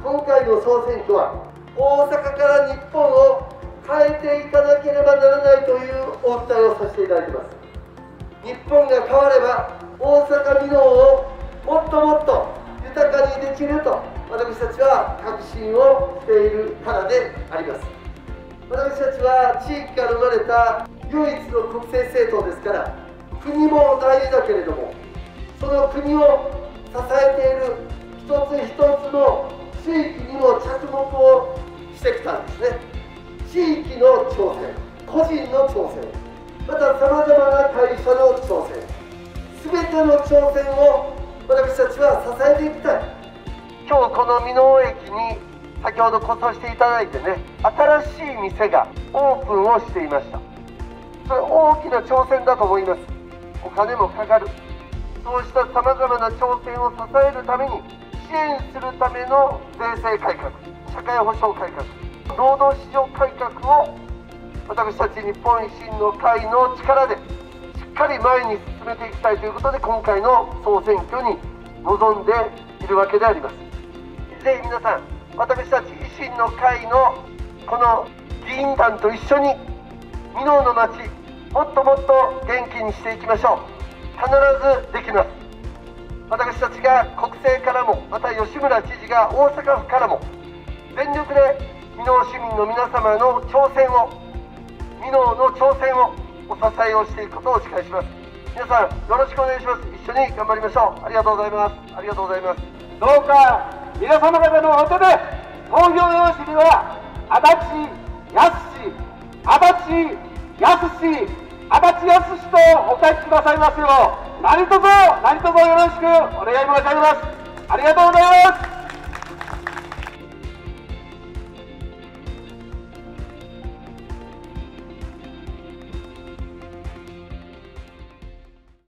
今回の総選挙は大阪から日本を変えていかなければならないというお訴えをさせていただいています。日本が変われば大阪箕面をもっともっと豊かにできると私たちは確信をしているからであります。私たちは地域から生まれた唯一の国政政党ですから、国も大事だけれども、その国を支えている一つ一つの地域にも着目をしてきたんですね。地域の挑戦、個人の挑戦、またさまざまな会社の挑戦、全ての挑戦を私たちは支えていきたい。今日この箕面駅に先ほど来させていただいてね、新しい店がオープンをしていました。それ大きな挑戦だと思います。お金もかかる。そうしたさまざまな挑戦を支えるために、支援するための税制改革、社会保障改革、労働市場改革を私たち日本維新の会の力でしっかり前に進めていきたいということで、今回の総選挙に臨んでいるわけであります。ぜひ皆さん、私たち維新の会のこの議員団と一緒に箕面の街、もっともっと元気にしていきましょう。必ずできます。私たちが国政からも、また吉村知事が大阪府からも全力で箕面市民の皆様の挑戦を、箕面の挑戦をお支えをしていくことをお誓いします。皆さんよろしくお願いします。一緒に頑張りましょう。ありがとうございます。ありがとうございます。 どうか皆様方のお手で投票用紙には足立康氏、足立康氏、足立康氏とお書きくださいますよう、何卒よろしくお願い申し上げます。ありがとうございます。